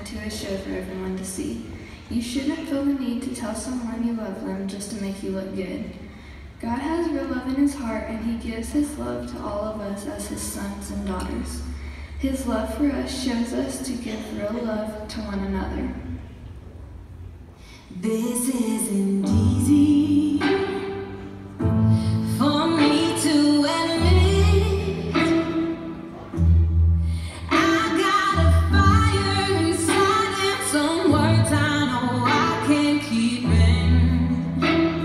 into a show for everyone to see. You shouldn't feel the need to tell someone you love them just to make you look good. God has real love in his heart, and he gives his love to all of us as his sons and daughters. His love for us shows us to give real love to one another. This isn't easy for me to admit. I got a fire inside and some words I know I can't keep in.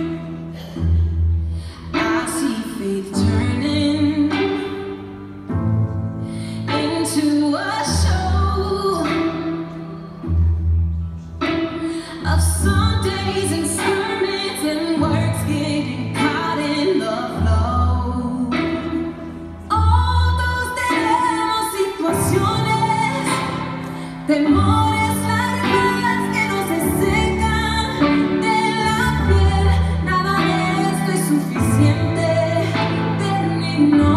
I see faith turning into a show of Sundays and sermons and words getting caught in the flow. All those tenemos situaciones, temores, lágrimas que no se secan de la piel. Nada de esto es suficiente.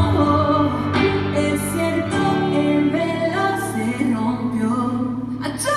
Terminó. Es cierto, el velo se rompió.